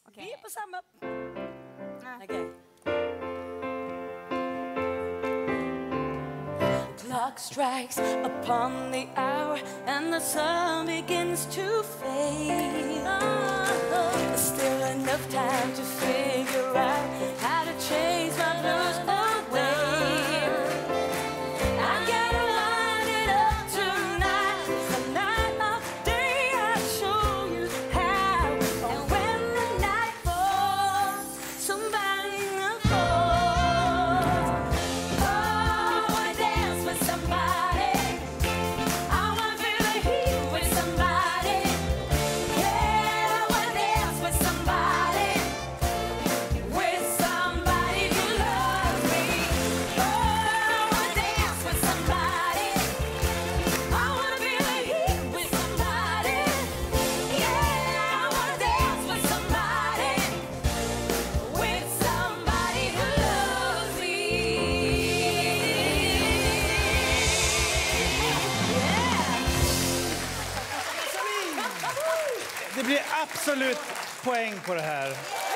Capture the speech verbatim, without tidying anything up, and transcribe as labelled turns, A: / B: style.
A: Okay.
B: Vi är på samma...
A: Ah.
B: Okay. Clock strikes upon the hour and the sun begins to fade. Oh, still enough time to figure out how to chase my blues away. I gotta line it up tonight, the night of day I show you how. And when the night falls, somebody will fall. Oh, I wanna dance with somebody. I wanna feel the heat with somebody. Yeah, I wanna dance with somebody. With somebody who loves me. Oh, I wanna dance with somebody. I wanna feel the heat with somebody. Yeah, I wanna dance with somebody. With somebody who loves me.
C: Det blir absolut poäng på det här.